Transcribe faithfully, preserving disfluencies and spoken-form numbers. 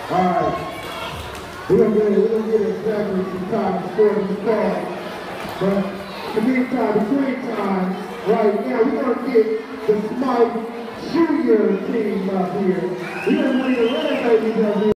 Alright. We're gonna get we're gonna get exactly some time to score this ball. But in the meantime, between time, right now, we're gonna get the Smythe Junior team up here. We're gonna bring the Red Ladies up here.